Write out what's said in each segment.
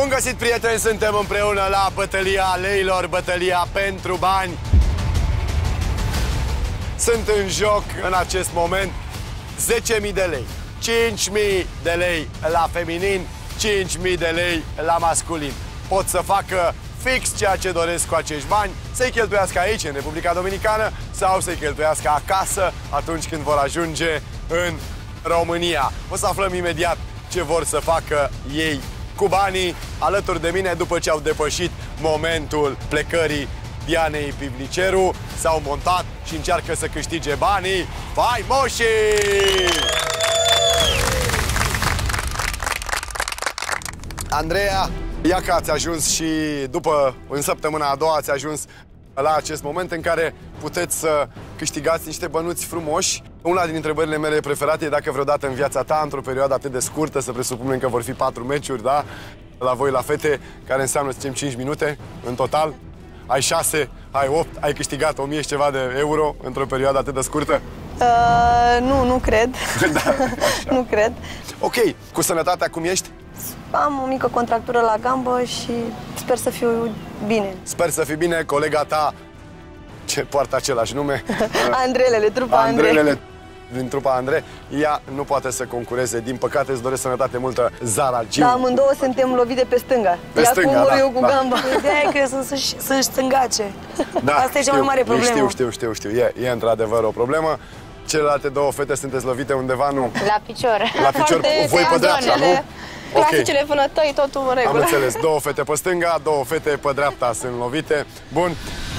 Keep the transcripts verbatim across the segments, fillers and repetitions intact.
găsit, prieteni! Suntem împreună la bătălia leilor, bătălia pentru bani. Sunt în joc în acest moment zece mii de lei, cinci mii de lei la feminin, cinci mii de lei la masculin. Pot să facă fix ceea ce doresc cu acești bani, să-i cheltuiască aici, în Republica Dominicană, sau să-i cheltuiască acasă atunci când vor ajunge în România. O să aflăm imediat ce vor să facă ei cu banii. Alături de mine, după ce au depășit momentul plecării Dianei Pivniceru, s-au montat și încearcă să câștige banii faimoșii! Andreea, ia că ați ajuns și după, în săptămâna a doua, ați ajuns la acest moment în care puteți să câștigați niște bănuți frumoși. Una din întrebările mele preferate e dacă vreodată în viața ta, într-o perioadă atât de scurtă, să presupunem că vor fi patru meciuri, da? La voi, la fete, care înseamnă, să zicem, cinci minute în total. Ai șase, ai opt, ai câștigat o mie și ceva de euro într-o perioadă atât de scurtă? Uh, nu, nu cred. Da, nu cred. Ok, cu sănătatea cum ești? Am o mică contractură la gambă și sper să fiu bine. Sper să fii bine, colega ta, ce poartă același nume? Andrelele, trupa Andrei. Andrelele din trupa Andrei. Ea nu poate să concureze, din păcate. Îți doresc sănătate multă, Zara Giu. Da, amândouă suntem lovite pe stânga. Pe Ea stânga, cu da, eu cu da. gamba. Ideea e că sunt să-și stângace. Da, asta e cea mai mare problemă. Știu, știu, știu, știu. E, e într-adevăr o problemă. Celelalte două fete sunteți lovite undeva, nu? La picior. La picior, voi pe dreapta, nu? Clasicele vânătăi, totul în regulă. Am înțeles. Două fete pe stânga, două fete pe dreapta sunt lovite. Bun.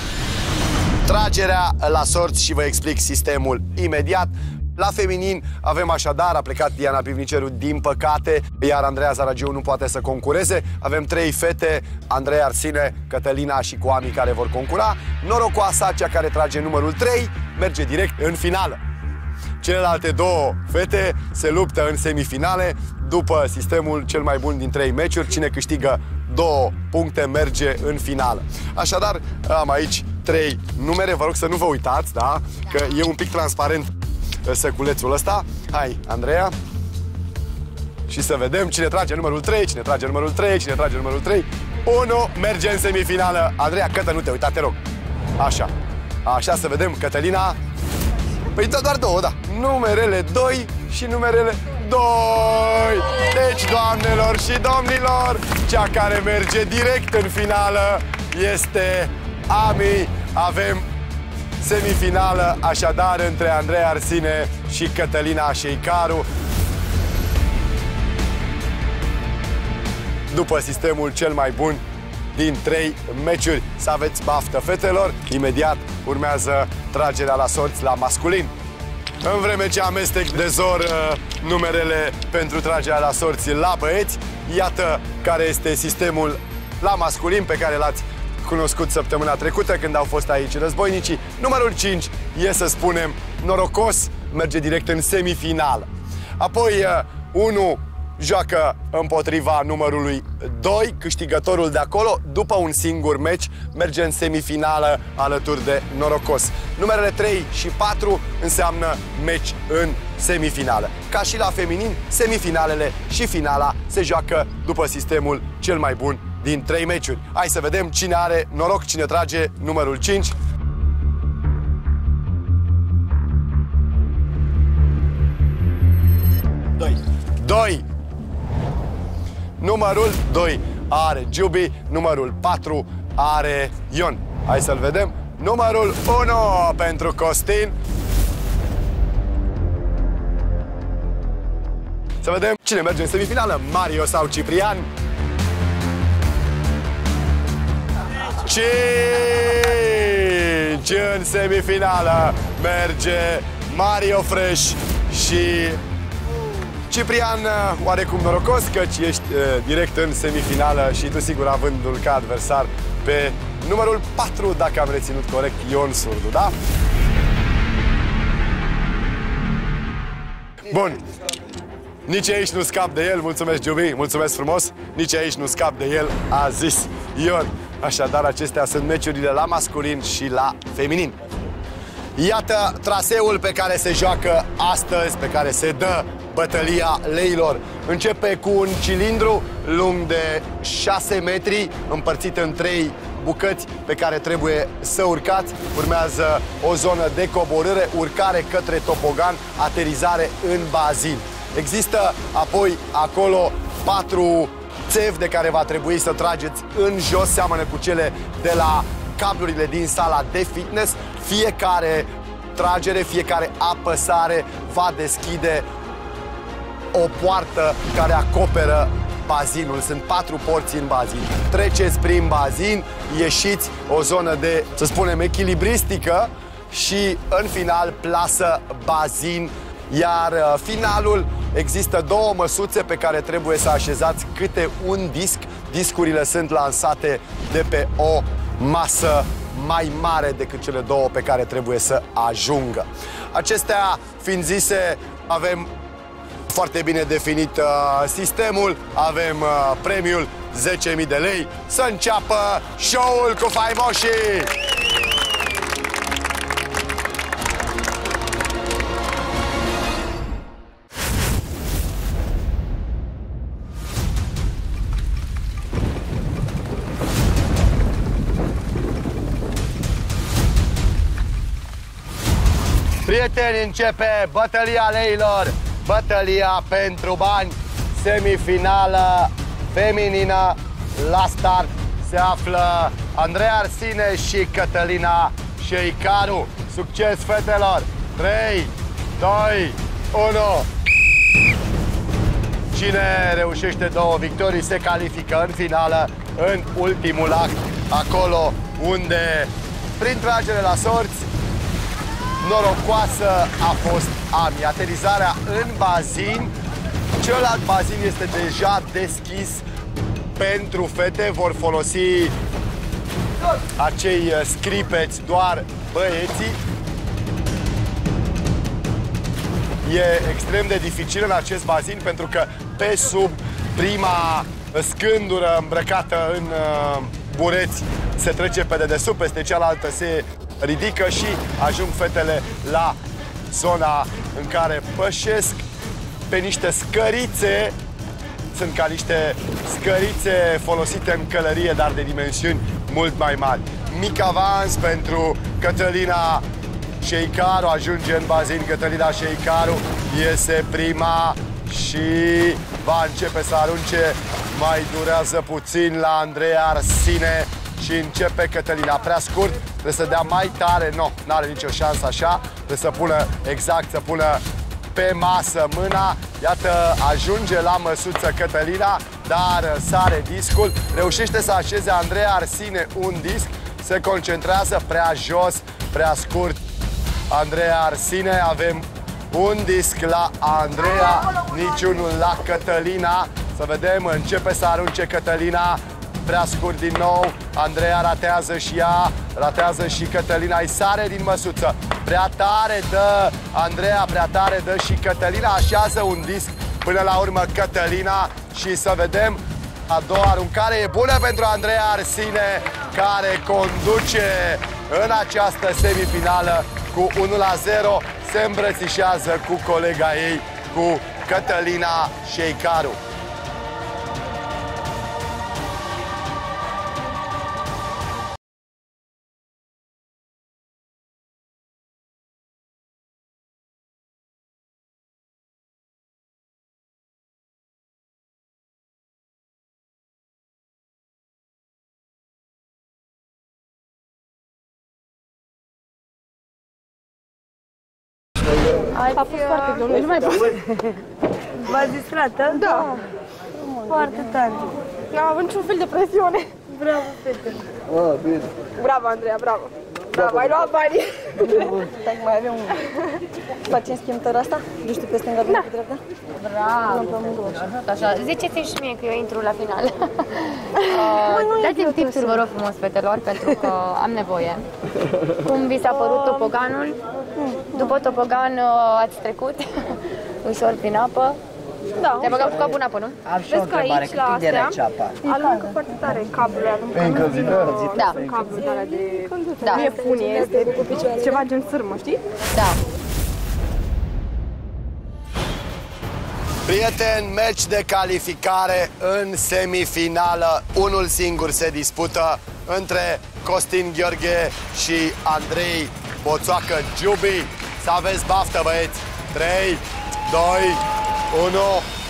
Tragerea la sorți și vă explic sistemul imediat. La feminin avem așadar, a plecat Diana Pivniceru, din păcate, iar Andreea Zaragiu nu poate să concureze. Avem trei fete, Andreea Arsine, Cătălina și Coami, care vor concura. Norocoasa, cea care trage numărul trei, merge direct în finală. Celelalte două fete se luptă în semifinale după sistemul cel mai bun din trei meciuri. Cine câștigă două puncte merge în finală. Așadar, am aici trei numere. Vă rog să nu vă uitați, da? Că e un pic transparent săculețul ăsta. Hai, Andreea. Și să vedem cine trage numărul trei, cine trage numărul trei, cine trage numărul trei. unu merge în semifinală. Andreea, Cătă, nu te uita, te rog. Așa. Așa, să vedem, Cătălina. Păi da, doar două, da. Numerele doi și numerele doi. Deci, doamnelor și domnilor, cea care merge direct în finală este Ami. Avem semifinală, așadar, între Andreea Arsine și Cătălina Șeicaru. După sistemul cel mai bun din trei meciuri. Să aveți baftă, fetelor. Imediat urmează tragerea la sorți la masculin. În vreme ce amestec de zor uh, numerele pentru tragerea la sorți la băieți, iată care este sistemul la masculin pe care l-ați cunoscut săptămâna trecută când au fost aici războinicii. Numărul cinci e, să spunem, norocos, merge direct în semifinală. Apoi uh, unu joacă împotriva numărului doi, câștigătorul de acolo, după un singur meci, merge în semifinală alături de norocos. Numerele trei și patru înseamnă meci în semifinală. Ca și la feminin, semifinalele și finala se joacă după sistemul cel mai bun din trei meciuri. Hai să vedem cine are noroc, cine trage numărul cinci. doi. doi. Numărul doi are Giubi, numărul patru are Ion. Hai să-l vedem. Numărul unu pentru Costin. Să vedem cine merge în semifinală, Mario sau Ciprian. cinci. În semifinală merge Mario Fresh și Ciprian, oarecum norocos, căci ești uh, direct în semifinală și tu, sigur, avându-l ca adversar pe numărul patru, dacă am reținut corect, Ion Surdu, da? Bun. Nici aici nu scap de el, mulțumesc, Giubi, mulțumesc frumos. Nici aici nu scap de el, a zis Ion. Așadar, acestea sunt meciurile la masculin și la feminin. Iată traseul pe care se joacă astăzi, pe care se dă bătălia leilor. Începe cu un cilindru lung de șase metri, împărțit în trei bucăți pe care trebuie să urcați. Urmează o zonă de coborâre, urcare către topogan, aterizare în bazin. Există apoi acolo patru țevi de care va trebui să trageți în jos, seamănă cu cele de la cablurile din sala de fitness. Fiecare tragere, fiecare apăsare va deschide o poartă care acoperă bazinul. Sunt patru porți în bazin. Treceți prin bazin, ieșiți o zonă de, să spunem, echilibristică și în final plasă bazin. Iar finalul, există două măsuțe pe care trebuie să așezați câte un disc. Discurile sunt lansate de pe o masă mai mare decât cele două pe care trebuie să ajungă. Acestea fiind zise, avem foarte bine definit uh, sistemul, avem uh, premiul zece mii de lei. Să înceapă show-ul cu faimoșii! Prieteni, începe bătălia leilor, bătălia pentru bani, semifinală feminină. La start se află Andreea Arsine și Cătălina Șeicaru. Succes, fetelor! trei, doi, unu. Cine reușește două victorii se califică în finală, în ultimul act, acolo unde, prin tragere la sorți, norocoasă a fost Ami. Aterizarea în bazin. Celălalt bazin este deja deschis pentru fete. Vor folosi acei scripeți doar băieții. E extrem de dificil în acest bazin pentru că pe sub prima scândură îmbrăcată în uh, bureți se trece pe dedesubt, peste cealaltă se ridică și ajung fetele la zona în care pășesc pe niște scărițe. Sunt ca niște scărițe folosite în călărie, dar de dimensiuni mult mai mari. Mic avans pentru Cătălina Șeicaru, ajunge în bazin Cătălina Șeicaru, iese prima și va începe să arunce. Mai durează puțin la Andreea Arsine și începe Cătălina. Prea scurt, trebuie să dea mai tare. Nu, no, n-are nicio șansă așa. Trebuie să pună exact, să pună pe masă mâna. Iată, ajunge la măsuță Cătălina, dar sare discul. Reușește să așeze Andreea Arsine un disc. Se concentrează prea jos, prea scurt. Andreea Arsine, avem un disc la Andreea, niciunul la Cătălina. Să vedem, începe să arunce Cătălina. Prea scurt din nou, Andreea ratează și ea, ratează și Cătălina, îi sare din măsuță. Prea tare dă Andreea, prea tare dă și Cătălina, așează un disc până la urmă Cătălina și să vedem. A doua aruncare e bună pentru Andreea Arsine, care conduce în această semifinală cu unu la zero, se îmbrățișează cu colega ei, cu Cătălina Șeicaru. A fost foarte greu, nu mai pot. V-ați distrat, da? Da. Foarte tare. N-am avut niciun fel de presiune. Bravo, fete. Ah, bine. Bravo, Andreea, bravo. Bravo, ai luat banii. Stai că mai avem un... Facem schimb tăra asta? Nu știu pe stânga, pe dreapta? Bravo! Așa, ziceți-mi și mie că eu intru la final. uh, Dați-mi tipsuri, vă rog frumos, fetelor, pentru că am nevoie. Cum vi s-a părut topoganul? După topogan uh, ați trecut ușor prin apă? Da. Te-ai băgat cu capul în apă, nu? Am și o întrebare, cât de rece apa? Aruncă foarte tare cablurile, aruncă Da. cablurile alea de... Da. Nu e funie, este ceva gen sârmă, știi? Da. Prieteni, meci de calificare în semifinală. Unul singur se dispută între Costin Gheorghe și Andrei Boțoacă Giubi. Să aveți baftă, băieți! trei, doi, unu.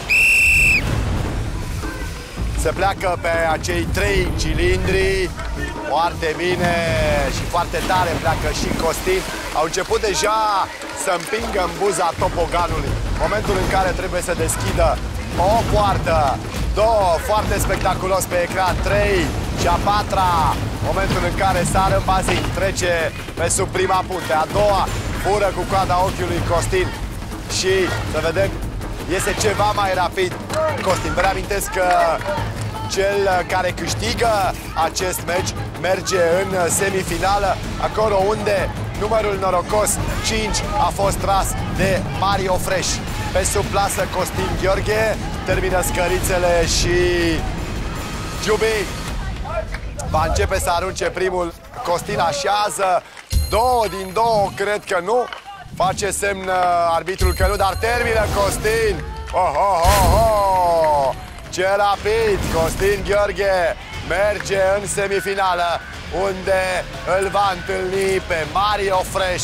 Se pleacă pe acei trei cilindri. Foarte bine și foarte tare pleacă și Costin. Au început deja să împingă în buza topoganului. Momentul în care trebuie să deschidă o poartă, două, foarte spectaculos pe ecran, trei și a patra. Momentul în care sară în bazin, trece pe sub prima punte, a doua fură cu coada ochiului Costin și să vedem, iese ceva mai rapid Costin. Vă reamintesc că cel care câștigă acest meci merge în semifinală, acolo unde numărul norocos cinci a fost tras de Mario Fresh. Pe sub plasă Costin Gheorghe, termină scărițele și Giubi va începe să arunce primul. Costin așează, două din două, cred că nu. Face semn arbitrul că nu, dar termină Costin. Oh, oh, oh, oh. Ce rapid! Costin Gheorghe merge în semifinală, unde îl va întâlni pe Mario Fresh.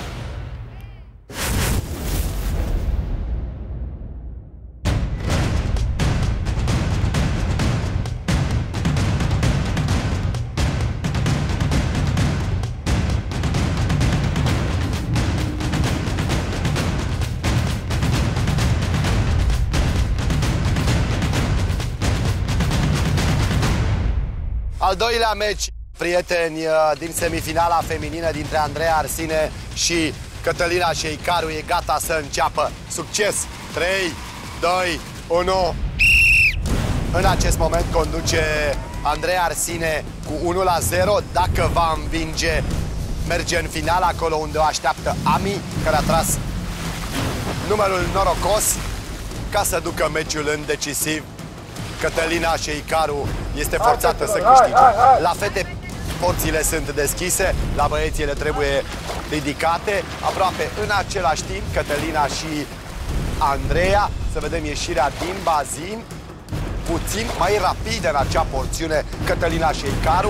Al doilea meci, prieteni, din semifinala feminină dintre Andreea Arsine și Cătălina Șeicaru e gata să înceapă. Succes! trei, doi, unu. În acest moment conduce Andreea Arsine cu unu la zero. Dacă va învinge, merge în final, acolo unde o așteaptă Ami, care a tras numărul norocos ca să ducă meciul în decisiv. Cătălina Șeicaru este forțată să câștige. La fete porțile sunt deschise, la băieți ele trebuie ridicate. Aproape în același timp, Cătălina și Andreea. Să vedem ieșirea din bazin. Puțin mai rapid în acea porțiune Cătălina Șeicaru.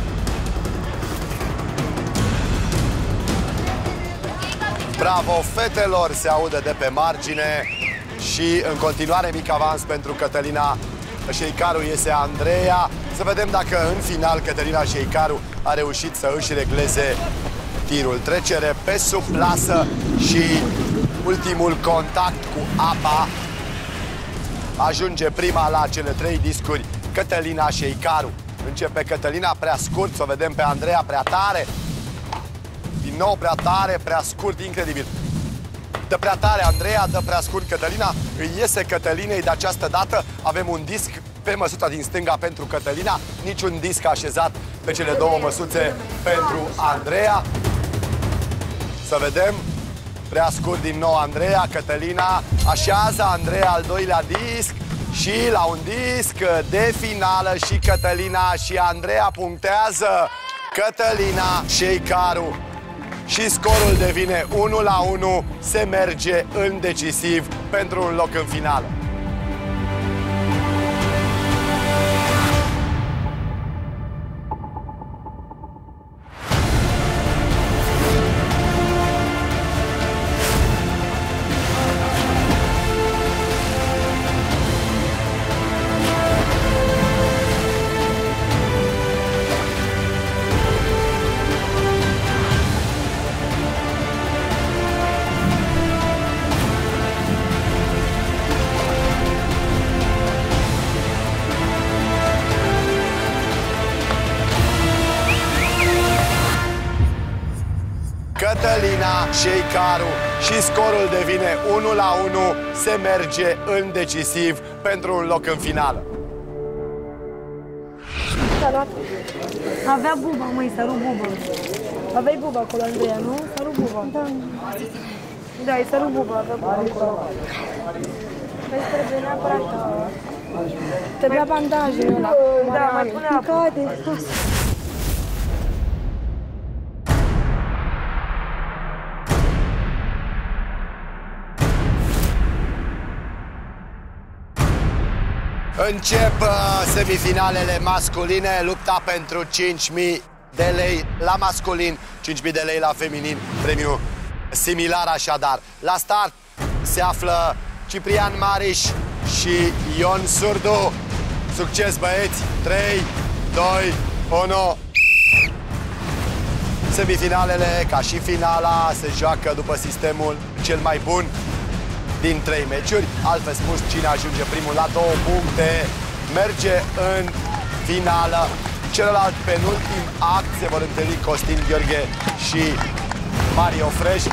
Bravo fetelor, se aude de pe margine. Și în continuare mic avans pentru Cătălina Șeicaru, iese Andreea. Să vedem dacă în final Cătălina Șeicaru a reușit să își regleze tirul. Trecere pe sub plasă și ultimul contact cu apa. Ajunge prima la cele trei discuri Cătălina Șeicaru. Începe Cătălina prea scurt, să o vedem pe Andreea prea tare. Din nou prea tare, prea scurt, incredibil. Dă prea tare Andreea, dă prea scurt Cătălina. Îi iese Cătălinei de această dată. Avem un disc pe măsuța din stânga pentru Cătălina, niciun disc așezat pe cele două măsuțe pentru Andreea. Să vedem. Prea scurt din nou Andreea, Cătălina așează Andreea al doilea disc și la un disc de finală și Cătălina și Andreea punctează Cătălina Șeicaru. Și scorul devine unu la unu, se merge în decisiv pentru un loc în finală. Cătălina Șeicaru și scorul devine unu la unu, se merge în decisiv pentru un loc în finală. Avea buba, măi, s-a rupt buba. Aveai buba acolo, Andreea, nu? S-a rupt buba. Da. Da, i s-a rupt buba, avea buba acolo. Păi trebuie neapărat... Trebuia bandajul ăla. Da, mai pune apă. Cade, Încep uh, semifinalele masculine, lupta pentru cinci mii de lei la masculin, cinci mii de lei la feminin, premiu similar așadar. La start se află Ciprian Mariș și Ion Surdu. Succes, băieți! trei, doi, unu. Semifinalele, ca și finala, se joacă după sistemul cel mai bun din trei meciuri. Altfel spus, cine ajunge primul la două puncte merge în finală. Celălalt penultim act se vor întâlni Costin Gheorghe și Mario Fresh.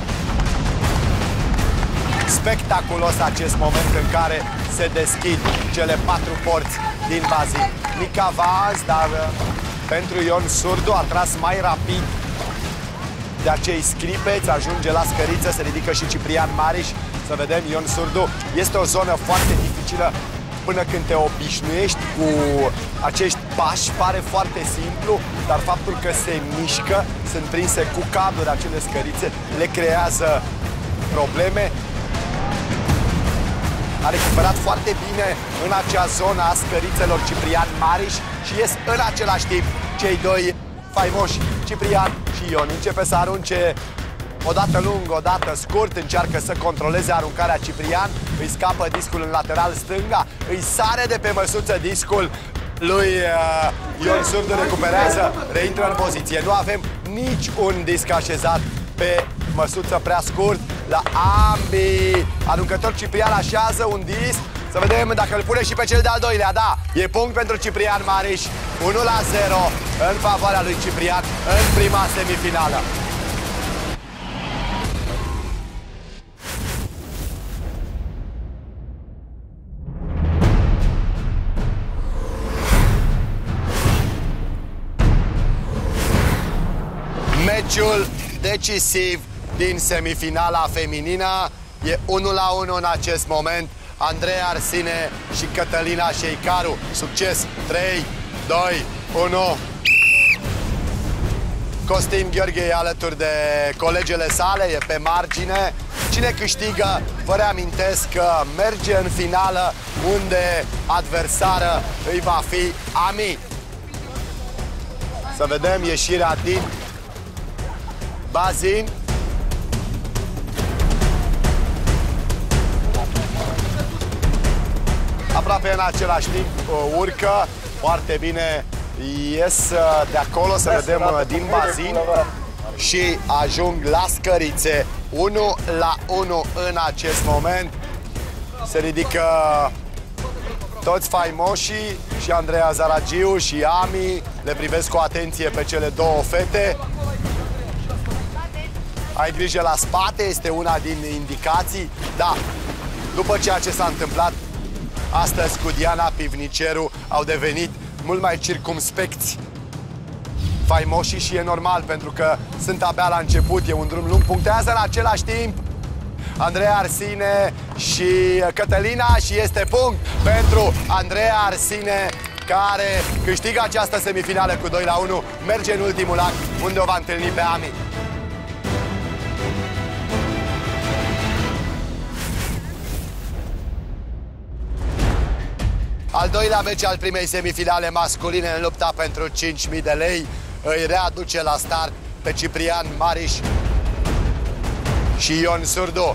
Spectaculos acest moment în care se deschid cele patru porți din bazin. Mic avans, dar pentru Ion Surdu a tras mai rapid de acei scripeți, ajunge la scăriță, se ridică și Ciprian Mariș. Să vedem, Ion Surdu. Este o zonă foarte dificilă până când te obișnuiești cu acești pași. Pare foarte simplu, dar faptul că se mișcă, sunt prinse cu cabluri acele scărițe, le creează probleme. A recuperat foarte bine în acea zonă a scărițelor Ciprian Mariș și ies în același timp cei doi faimoși, Ciprian și Ion. Începe să arunce odată lung, odată scurt, încearcă să controleze aruncarea Ciprian, îi scapă discul în lateral stânga, îi sare de pe măsuță discul lui uh, Ion Surdu, recuperează, reintră în poziție. Nu avem nici un disc așezat pe măsuță prea scurt la ambii aruncători. Ciprian așează un disc, să vedem dacă îl pune și pe cel de-al doilea. Da, e punct pentru Ciprian Mariș, unu la zero în favoarea lui Ciprian în prima semifinală. Meciul decisiv din semifinala feminină e unu la unu în acest moment. Andrei Arsine și Cătălina Șeicaru. Succes! trei, doi, unu. Costin Gheorghe e alături de colegele sale, e pe margine. Cine câștigă, vă reamintesc că merge în finală, unde adversară îi va fi Ami. Să vedem ieșirea din bazin. Aproape în același timp urcă foarte bine, ies de acolo, să vedem din bazin și ajung la scărițe. unu la unu în acest moment. Se ridică toți faimoșii, și Andreea Zaragiu și Ami. Le privesc cu atenție pe cele două fete. Ai grijă la spate, este una din indicații. Da, după ceea ce s-a întâmplat astăzi cu Diana Pivniceru, au devenit mult mai circumspecți faimoșii și e normal, pentru că sunt abia la început, e un drum lung. Punctează în același timp Andrei Arsine și Cătălina și este punct pentru Andrei Arsine, care câștigă această semifinală cu doi la unu, merge în ultimul act, unde o va întâlni pe Ami. Al doilea meci al primei semifinale masculine în lupta pentru cinci mii de lei îi readuce la start pe Ciprian Mariș și Ion Surdu.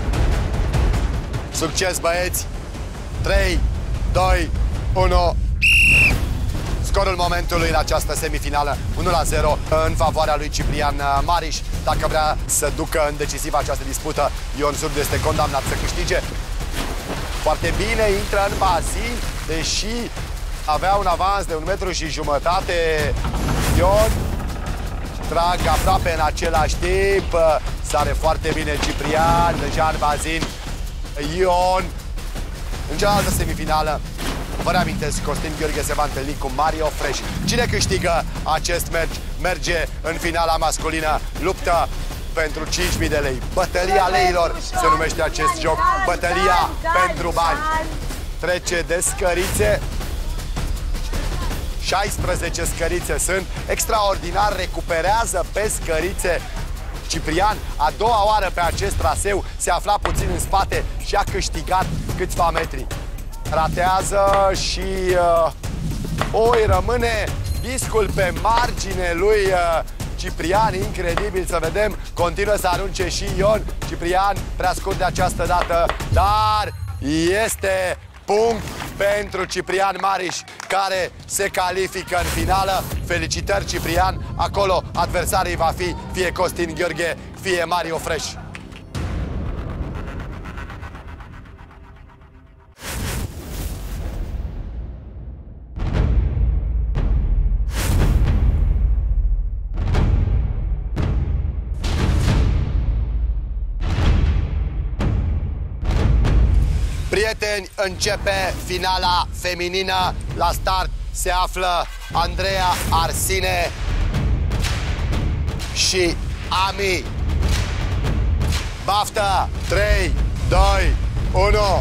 Succes, băieți! trei, doi, unu. Scorul momentului în această semifinală, unu la zero în favoarea lui Ciprian Mariș. Dacă vrea să ducă în decisiv această dispută, Ion Surdu este condamnat să câștige. Foarte bine, intră în bazin, deși avea un avans de un metru și jumătate. Ion trag aproape în același timp. Sare foarte bine Ciprian, deja în bazin Ion. În cealaltă semifinală, vă reamintesc, Costin Gheorghe se va întâlni cu Mario Fresh. Cine câștigă acest meci merge în finala masculină, luptă pentru cinci mii de lei. Bătălia leilor se numește acest joc. Bătălia pentru bani. Trece de scărițe. șaisprezece scărițe sunt. Extraordinar, recuperează pe scărițe Ciprian. A doua oară pe acest traseu, se afla puțin în spate și a câștigat câțiva metri. ratează și uh, oi rămâne discul pe margine lui uh, Ciprian, incredibil să vedem, continuă să arunce și Ion. Ciprian prea scurt de această dată, dar este punct pentru Ciprian Mariș, care se califică în finală. Felicitări, Ciprian, acolo adversarii va fi fie Costin Gheorghe, fie Mario Fresh. Prieteni, începe finala feminină. La start se află Andreea Arsine și Ami. Baftă! trei, doi, unu.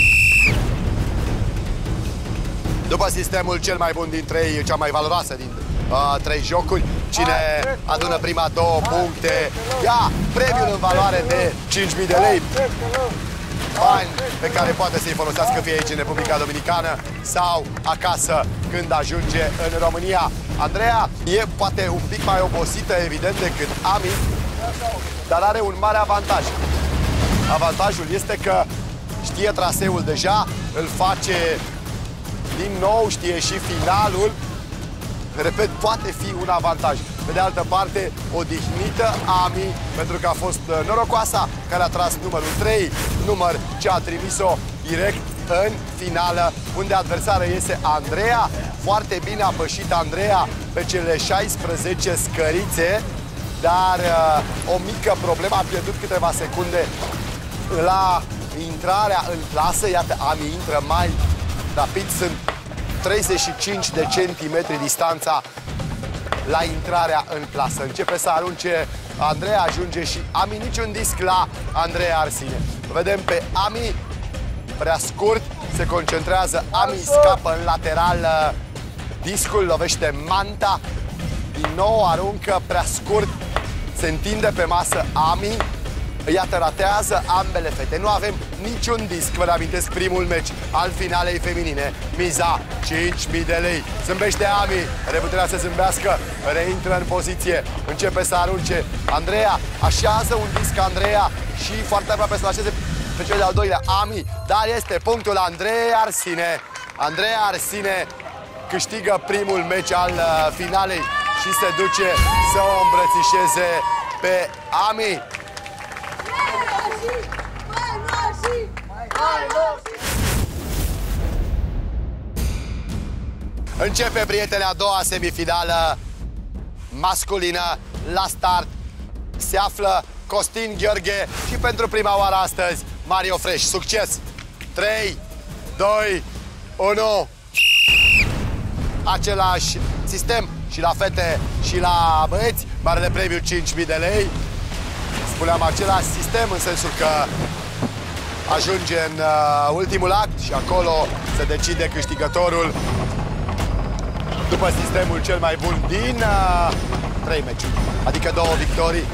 După sistemul cel mai bun dintre ei, cea mai valoroasă din uh, trei jocuri, cine adună prima două puncte ia premiul în valoare de cinci mii de lei. Bani pe care poate să-i folosească fie aici în Republica Dominicană sau acasă când ajunge în România. Andreea e poate un pic mai obosită, evident, decât Ami, dar are un mare avantaj. Avantajul este că știe traseul deja, îl face din nou, știe și finalul. Repet, poate fi un avantaj. Pe de altă parte, odihnită Ami, pentru că a fost norocoasa care a tras numărul trei, număr ce a trimis-o direct în finală, unde adversară iese Andreea. Foarte bine a pășit Andreea pe cele șaisprezece scărițe, dar uh, o mică problemă, a pierdut câteva secunde la intrarea în clasă. Iată, Ami intră mai rapid, sunt treizeci și cinci de centimetri distanța la intrarea în clasă. Începe să arunce Andreea, ajunge și Ami, niciun disc la Andreea Arsine. Vedem pe Ami, prea scurt, se concentrează, Ami scapă în lateral, discul lovește manta, din nou aruncă prea scurt, se întinde pe masă Ami. Iată, ratează ambele fete. Nu avem niciun disc. Vă reamintesc primul meci al finalei feminine. Miza cinci mii de lei. Zâmbește Ami, are puterea să zâmbească, reintră în poziție, începe să arunce. Andreea așează un disc, Andreea, și foarte aproape să așeze pe cel de-al doilea Ami, dar este punctul Andreea Arsine. Andreea Arsine câștigă primul meci al uh, finalei și se duce să o îmbrățișeze pe Ami. Începe, prieteni, a doua semifinală masculină. La start se află Costin Gheorghe și pentru prima oară astăzi Mario Fresh. Succes! trei, doi, unu. Același sistem și la fete și la băieți. Marele premiu cinci mii de lei. Spuneam același sistem în sensul că ajunge în uh, ultimul act și acolo se decide câștigătorul după sistemul cel mai bun din uh, trei meciuri, adică două victorii.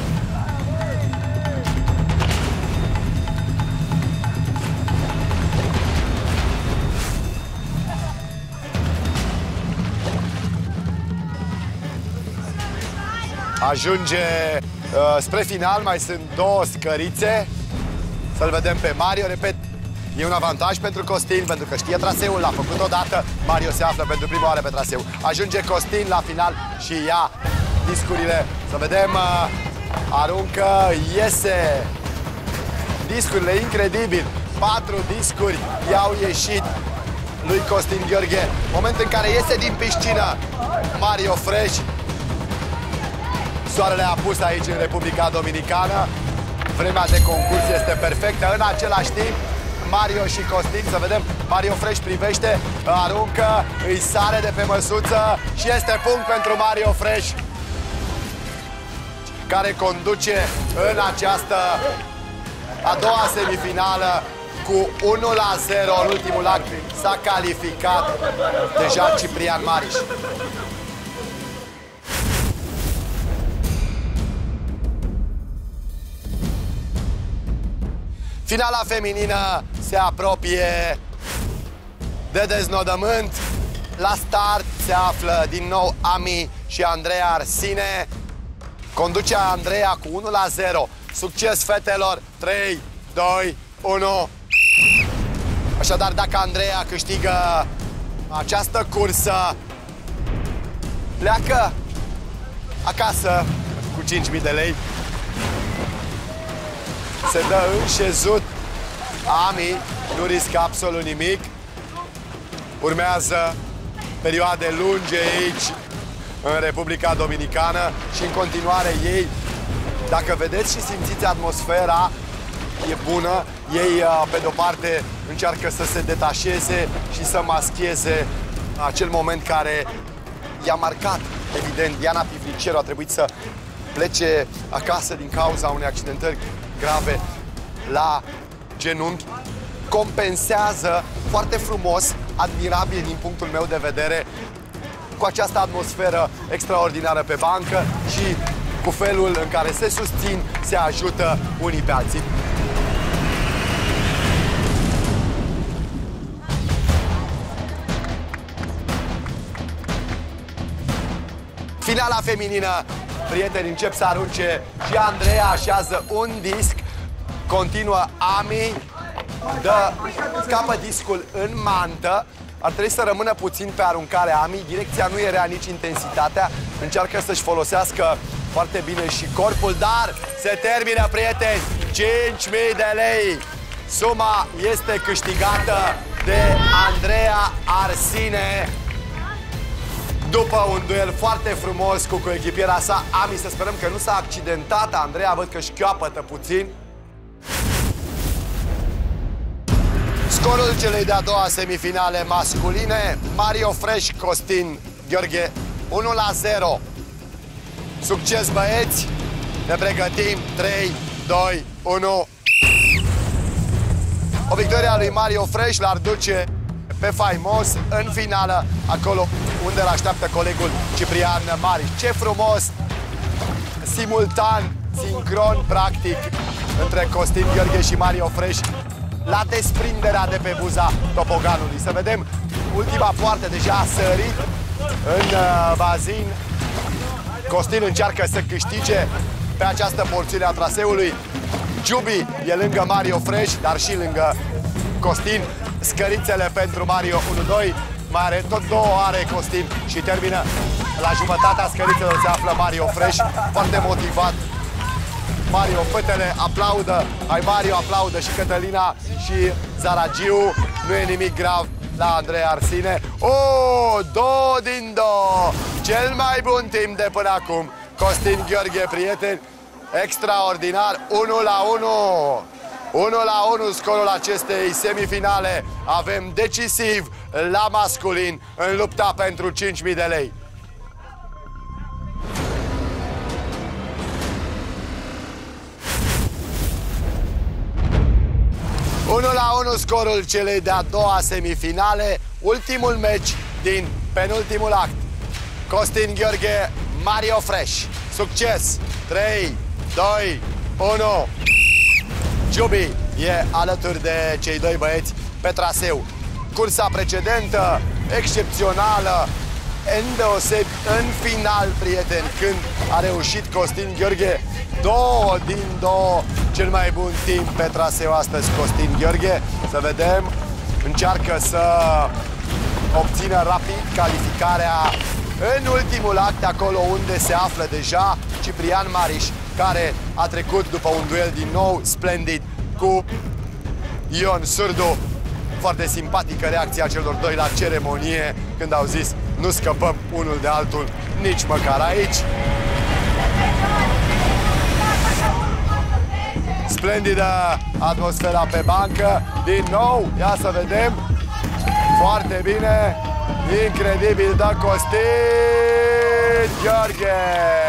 Ajunge uh, spre final, mai sunt două scărițe. Să-l vedem pe Mario, repet, e un avantaj pentru Costin, pentru că știe traseul, l-a făcut odată. Mario se află pentru prima oară pe traseu. Ajunge Costin la final și ia discurile. Să vedem, uh, aruncă, iese. Discurile, incredibil. Patru discuri i-au ieșit lui Costin Gheorghe. Moment în care iese din piscină Mario Fresh. Soarele a pus aici în Republica Dominicană. Vremea de concurs este perfectă. În același timp, Mario și Costin, să vedem, Mario Fresh privește, aruncă, îi sare de pe măsuță și este punct pentru Mario Fresh, care conduce în această a doua semifinală cu unu la zero. În ultimul act s-a calificat deja Ciprian Mariș. Finala feminină se apropie. de deznodământ. La start se află din nou Ami și Andreea Arsine. Conduce Andreea cu unu la zero. Succes, fetelor! trei, doi, unu. Așadar, dacă Andreea câștigă această cursă, pleacă acasă cu cinci mii de lei. Se dă înșezut. Ami nu riscă absolut nimic. Urmează perioade lungi aici, în Republica Dominicană, și în continuare ei, dacă vedeți și simțiți atmosfera, e bună. Ei, pe de-o parte, încearcă să se detașeze și să mascheze acel moment care i-a marcat. Evident, Diana Pivniceru a trebuit să plece acasă din cauza unei accidentări grave la genunchi. Compensează foarte frumos, admirabil din punctul meu de vedere, cu această atmosferă extraordinară pe bancă și cu felul în care se susțin, se ajută unii pe alții. Finala feminină, prieteni, încep să arunce și Andreea așează un disc, continuă Ami, dă, scapă discul în mantă, ar trebui să rămână puțin pe aruncare Ami, direcția nu e rea, nici intensitatea, încearcă să-și folosească foarte bine și corpul, dar se termină, prieteni, cinci mii de lei. Suma este câștigată de Andreea Arsine după un duel foarte frumos cu coechipiera sa, Ami. Să sperăm că nu s-a accidentat Andreea, văd că șchioapătă puțin. Scorul celei de-a doua semifinale masculine, Mario Fresh, Costin Gheorghe, unu la zero. Succes, băieți! Ne pregătim, trei, doi, unu. O victorie a lui Mario Fresh l-ar duce pe faimos în finală, acolo unde îl așteaptă colegul Ciprian Mariș. Ce frumos! Simultan, sincron, practic, între Costin Gheorghe și Mario Fresh, la desprinderea de pe buza topoganului. Să vedem, ultima poartă deja a sărit în uh, bazin. Costin încearcă să câștige pe această porțiune a traseului. Giubi e lângă Mario Fresh, dar și lângă Costin. Scărițele pentru Mario, unu doi. Mai are, tot două are Costin și termină. La jumătatea scărițelor se află Mario Fresh, foarte motivat. Mario, fetele aplaudă, ai Mario aplaudă și Cătălina și Zaragiu. Nu e nimic grav la Andreea Arsine. Oh, două din două! Cel mai bun timp de până acum. Costin Gheorghe, prieteni, extraordinar, unu la unu. unu la unu scorul acestei semifinale. Avem decisiv la masculin în lupta pentru cinci mii de lei. unu la unu scorul celei de-a doua semifinale, ultimul meci din penultimul act. Costin Gheorghe, Mario Fresh. Succes! trei, doi, unu. Giubi e alături de cei doi băieți pe traseu. Cursa precedentă, excepțională, îndeosebi în final, prieteni, când a reușit Costin Gheorghe două din două. Cel mai bun timp pe traseu astăzi, Costin Gheorghe. Să vedem, încearcă să obțină rapid calificarea în ultimul act, acolo unde se află deja Ciprian Mariș, care a trecut după un duel din nou splendid cu Ion Surdu. Foarte simpatică reacția celor doi la ceremonie când au zis nu scăpăm unul de altul nici măcar aici. Splendidă atmosfera pe bancă. Din nou, ia să vedem. Foarte bine. Incredibil, da, Costin Gheorghe.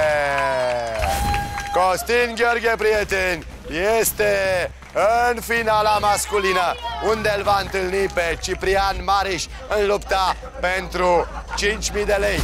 Costin Gheorghe, prieteni, este în finala masculină, unde îl va întâlni pe Ciprian Mariș în lupta pentru cinci mii de lei.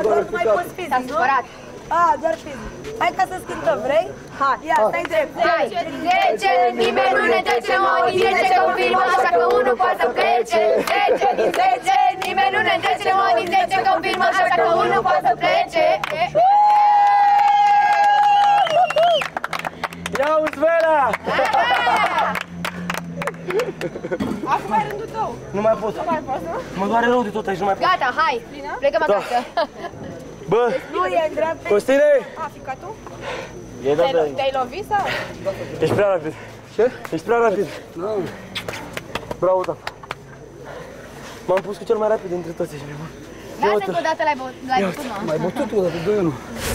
următor nu mai poți fizic, nu? A, doar fizic. Hai ca să scântăm, vrei? Hai. Ia, stai drept. zece, nimeni nu ne trece, mă, din zece confirmă, așa că unul poate să plece. zece din zece, nimeni nu ne trece, mă, din zece confirmă, așa că unul poate să plece. Ia-uzi, Vera! Acum e rândul tău. Nu mai pot. Nu mai poți, nu? Mă doare rău de tot aici, nu mai pot. Gata, hai, plecăm acasă. Bă! Nu e în dreapta. Costine! A, ficatul? E dat de... Te-ai lovit sau? Ești prea rapid. Ce? Ești prea rapid. Da. Bravo, da. M-am pus cu cel mai rapid dintre toți ăștia. Lasă că odată l-ai bătut, mă. Mai bătut tu odată, doi unu.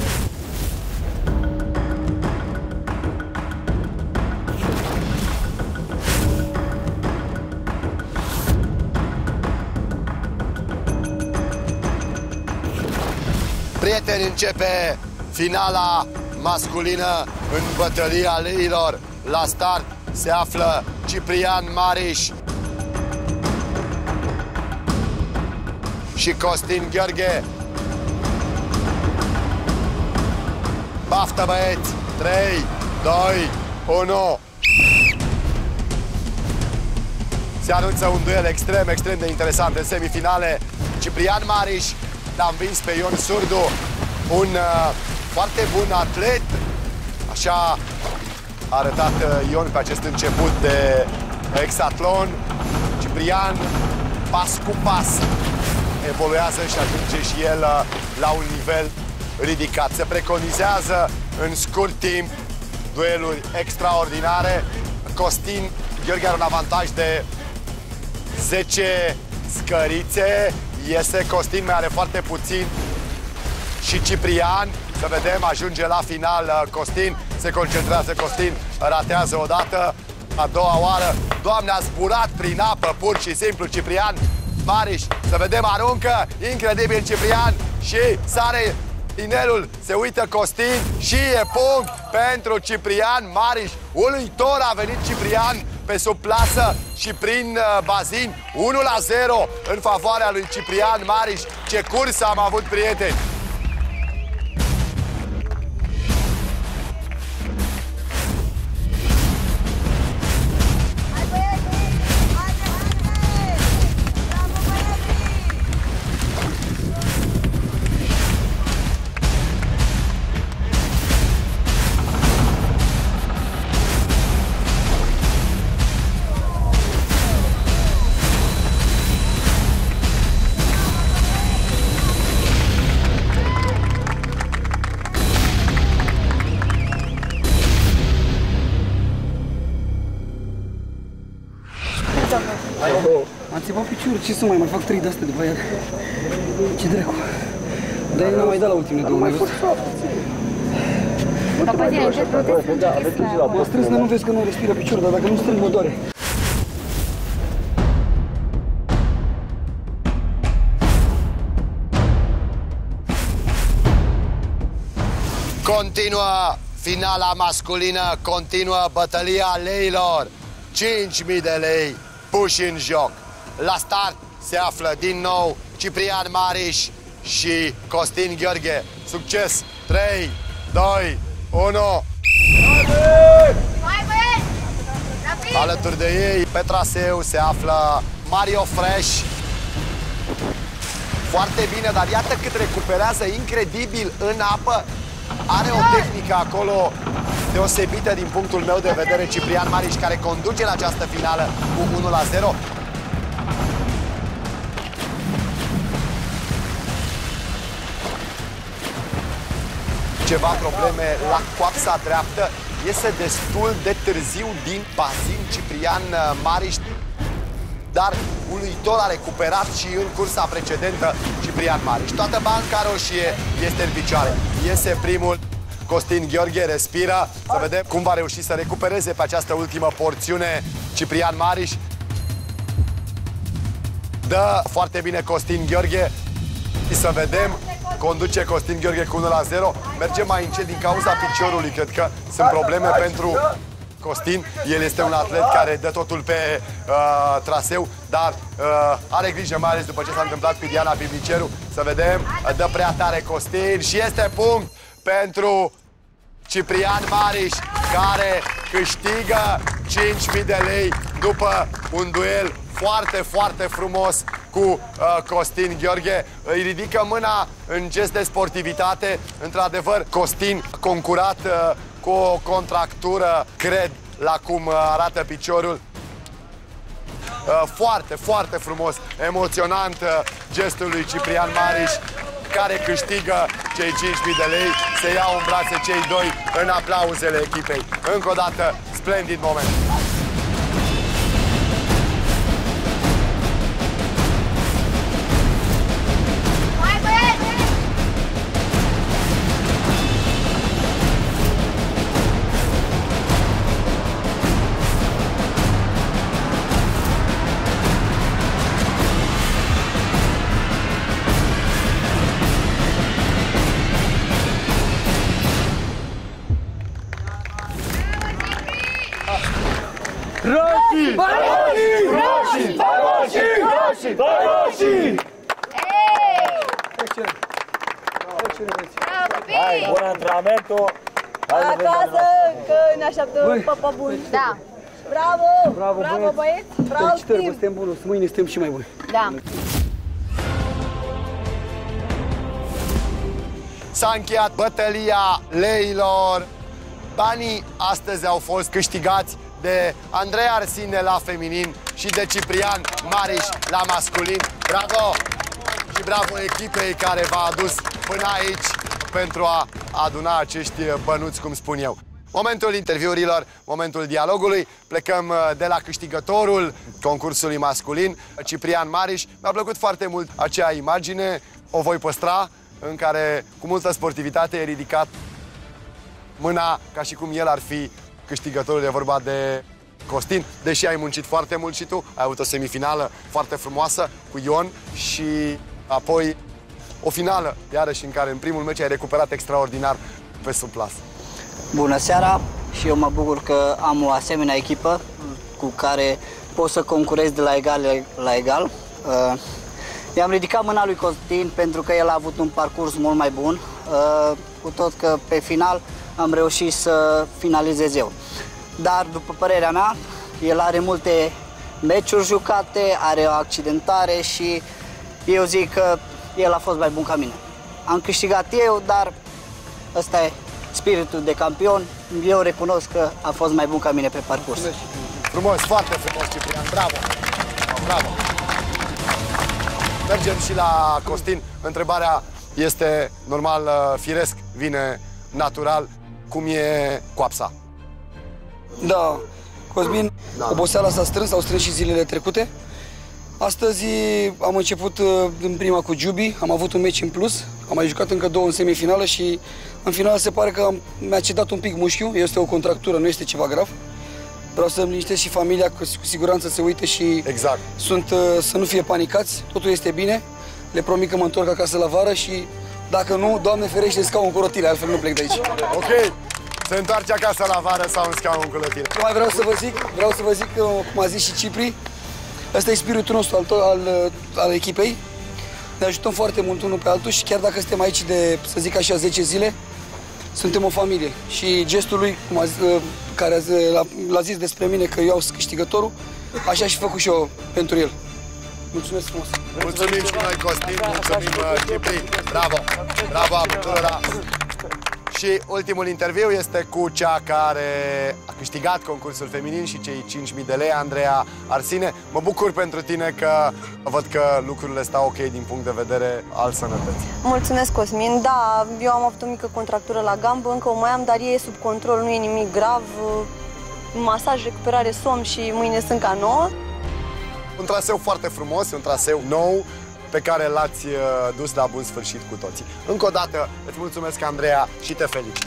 Prieteni, începe finala masculină în bătălia leilor. La start se află Ciprian Mariș și Costin Gheorghe. Baftă, băieți! trei, doi, unu. Se anunță un duel extrem, extrem de interesant în semifinale. Ciprian Mariș l-a învins pe Ion Surdu, un uh, foarte bun atlet. Așa a arătat uh, Ion pe acest început de hexatlon. Ciprian, pas cu pas, evoluează și ajunge și el uh, la un nivel ridicat. Se preconizează în scurt timp dueluri extraordinare. Costin Gheorghe are un avantaj de zece scărițe. Iese Costin, mai are foarte puțin și Ciprian. Să vedem, ajunge la final Costin. Se concentrează Costin, ratează odată. A doua oară, Doamne, a zburat prin apă, pur și simplu Ciprian Mariș. Să vedem, aruncă, incredibil Ciprian și sare inelul. Se uită Costin și e punct pentru Ciprian Mariș. Uluitor a venit Ciprian pe sub plasă și prin uh, bazin. unu la zero în favoarea lui Ciprian Mariș. Ce cursă am avut, prieteni! Am țipat piciorul, ce să mai, mai fac trei de-astea după aia? Ce dracu? Dar n-am mai dat la ultimele două, mai văzut? Capăzine, încet protest. Mă strâns, dar nu vezi că nu respiră piciorul, dar dacă nu strâng, mă doare. Continuă finala masculină, continuă bătălia leilor. cinci mii de lei puși în joc. La start se află din nou Ciprian Mariș și Costin Gheorghe. Succes! trei, doi, unu. Hai, băieți! Alături de ei, pe traseu, se află Mario Fresh. Foarte bine, dar iată cât recuperează incredibil în apă. Are o tehnică acolo deosebită din punctul meu de vedere, Ciprian Mariș, care conduce la această finală cu unu la zero. Ceva probleme la coapsa dreaptă. Iese destul de târziu din bazin Ciprian Mariș, dar uluitor a recuperat și în cursa precedentă Ciprian Mariș. Toată banca roșie este în picioare. Iese primul, Costin Gheorghe respiră. Să vedem cum va reuși să recupereze pe această ultimă porțiune Ciprian Mariș. Dă foarte bine Costin Gheorghe. Și să vedem, conduce Costin Gheorghe cu unu la zero. Merge mai încet din cauza piciorului. Cred că sunt probleme pentru Costin. El este un atlet care dă totul pe uh, traseu, dar uh, are grijă, mai ales după ce s-a întâmplat cu Diana Pivniceru. Să vedem, dă prea tare Costin și este punct pentru Ciprian Mariș, care câștigă cinci mii de lei după un duel foarte, foarte frumos cu uh, Costin Gheorghe. Îi ridică mâna în gest de sportivitate. Într-adevăr, Costin a concurat uh, cu o contractură, cred, la cum uh, arată piciorul. Uh, foarte, foarte frumos, emoționant uh, gestul lui Ciprian Mariș, care câștigă cei cinci mii de lei. Se iau în brațe cei doi în aplauzele echipei. Încă o dată, splendid moment. Roșii! Roșii! Roșii! Roșii! Roșii! Hai, bun antrenamentul! Acasă, că ne așteaptă papa bun. Da. Bravo! Bravo, Bravo, băieți! Bravo, Felicitări, vă Tim! suntem buni, mâine suntem și mai buni. Da. S-a încheiat bătălia leilor. Banii astăzi au fost câștigați de Andrei Arsine la feminin și de Ciprian Mariș la masculin. Bravo! Și bravo echipei care v-a adus până aici pentru a aduna acești bănuți, cum spun eu. Momentul interviurilor, momentul dialogului. Plecăm de la câștigătorul concursului masculin, Ciprian Mariș. Mi-a plăcut foarte mult acea imagine, o voi păstra, în care cu multă sportivitate e ridicat mâna ca și cum el ar fi câștigătorul. E vorba de Costin, deși ai muncit foarte mult și tu, ai avut o semifinală foarte frumoasă cu Ion și apoi o finală, iarăși, în care în primul meci ai recuperat extraordinar pe subplas. Bună seara, și eu mă bucur că am o asemenea echipă cu care pot să concurez de la egal la egal. I-am ridicat mâna lui Costin pentru că el a avut un parcurs mult mai bun, cu tot că pe final am reușit să finalizez eu. Dar, după părerea mea, el are multe meciuri jucate, are o accidentare și eu zic că el a fost mai bun ca mine. Am câștigat eu, dar ăsta e spiritul de campion. Eu recunosc că a fost mai bun ca mine pe parcurs. Frumos, foarte frumos, Ciprian, bravo! Bravo! Mergem și la Costin. Întrebarea este normal, firesc, vine natural. Cum e coapsa? Da, Cosmin, da. Oboseala s-a strâns, s-au strâns și zilele trecute. Astăzi am început în prima cu Giubi, am avut un meci în plus, am mai jucat încă două în semifinală și în final se pare că mi-a cedat un pic mușchiul, este o contractură, nu este ceva grav. Vreau să-mi liniștesc și familia, că cu siguranță se uită și exact. Sunt, să nu fie panicați, totul este bine. Le promit că mă întorc acasă la vară și dacă nu, Doamne ferește, scaun cu rotile, altfel nu plec de aici. Ok, se întoarce acasă la vară sau în scaun cu rotile. Mai vreau să vă zic, vreau să vă zic, cum a zis și Cipri, ăsta e spiritul nostru al, al, al echipei. Ne ajutăm foarte mult unul pe altul și chiar dacă suntem aici de, să zic așa, zece zile, suntem o familie. Și gestul lui, cum a zis, care l-a zis despre mine că eu sunt câștigătorul, așa și făcut și eu pentru el. Mulțumesc frumos! Mulțumim și noi, Costin, mulțumim, Cipri, bravo! Bravo amândurora! Și ultimul interviu este cu cea care a câștigat concursul feminin și cei cinci mii de lei, Andreea Arsine. Mă bucur pentru tine că văd că lucrurile stau ok din punct de vedere al sănătății. Mulțumesc, Cosmin. Da, eu am avut o mică contractură la gambă, încă o mai am, dar e sub control, nu e nimic grav. Masaj, recuperare, somn și mâine sunt ca nouă. Un traseu foarte frumos, un traseu nou, pe care l-ați dus la bun sfârșit cu toții. Încă o dată îți mulțumesc, Andreea, și te felicit.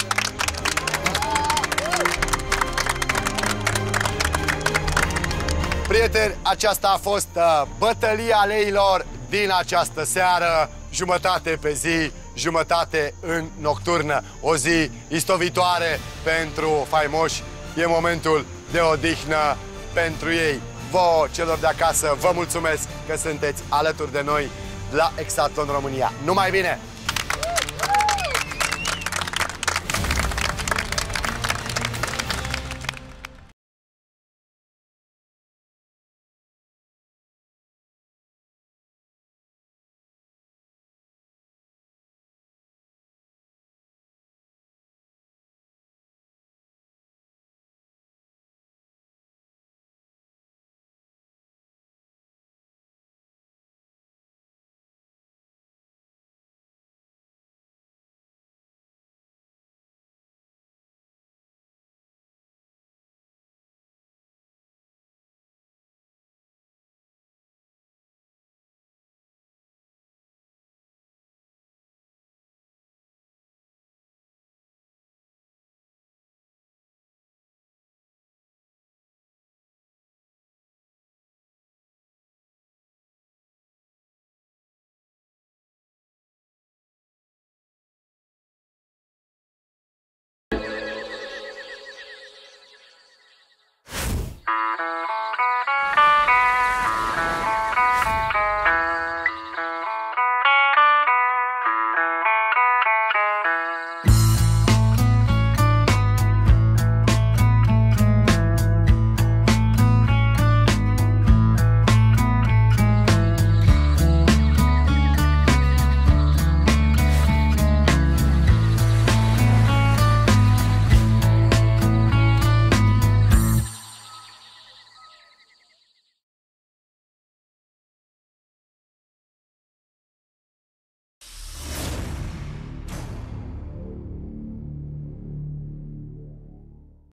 Prieteni, aceasta a fost uh, bătălia leilor din această seară, jumătate pe zi, jumătate în nocturnă. O zi istovitoare pentru faimoși e momentul de odihnă pentru ei. Vouă, celor de acasă, vă mulțumesc că sunteți alături de noi la Exatlon România. Numai bine!